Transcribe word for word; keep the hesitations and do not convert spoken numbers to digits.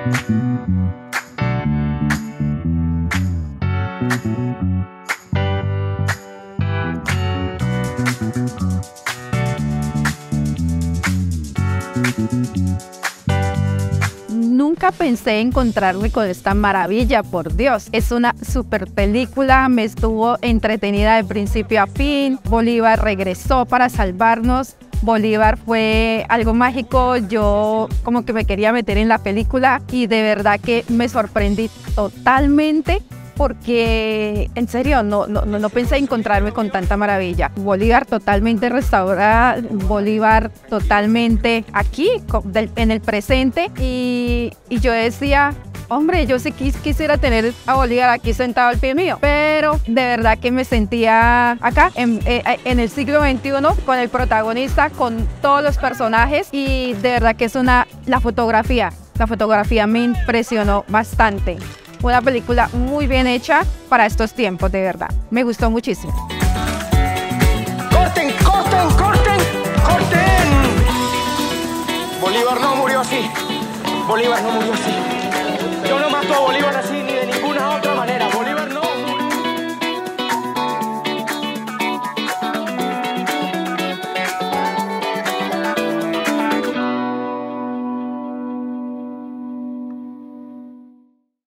Nunca pensé encontrarme con esta maravilla, por Dios. Es una super película, me estuvo entretenida de principio a fin. Bolívar regresó para salvarnos. Bolívar fue algo mágico, yo como que me quería meter en la película y de verdad que me sorprendí totalmente porque en serio no, no, no pensé encontrarme con tanta maravilla. Bolívar totalmente restaurada, Bolívar totalmente aquí en el presente y, y yo decía, hombre, yo sí quis, quisiera tener a Bolívar aquí sentado al pie mío, pero de verdad que me sentía acá en, en el siglo veintiuno con el protagonista, con todos los personajes y de verdad que es una, la fotografía, la fotografía me impresionó bastante. Una película muy bien hecha para estos tiempos, de verdad. Me gustó muchísimo. ¡Corten, corten, corten, corten! Bolívar no murió así. Bolívar no murió así. Yo no mato a Bolívar.